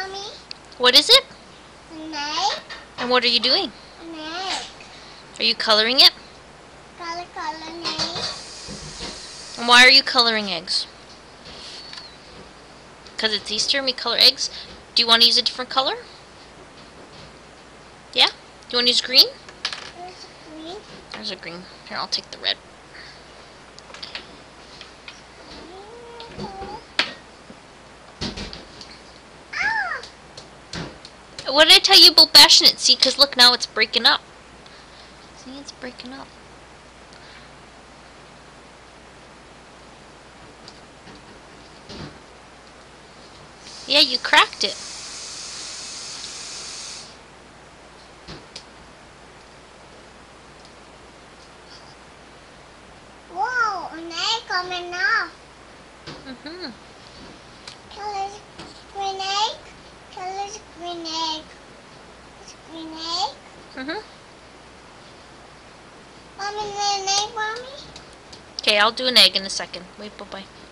Mommy. What is it? An egg. And what are you doing? An egg. Are you coloring it? Color an egg. And why are you coloring eggs? Because it's Easter and we color eggs? Do you want to use a different color? Yeah? Do you want to use green? There's green. There's a green. Here, I'll take the red. Ah! What did I tell you about bashing it? See, because look, now it's breaking up. See, it's breaking up. Yeah, you cracked it. Whoa, an egg coming off. Mm-hmm. Color's green egg. Color's green egg. It's green egg. Mm-hmm. Mommy, an egg, Mommy? Okay, I'll do an egg in a second. Wait, bye-bye.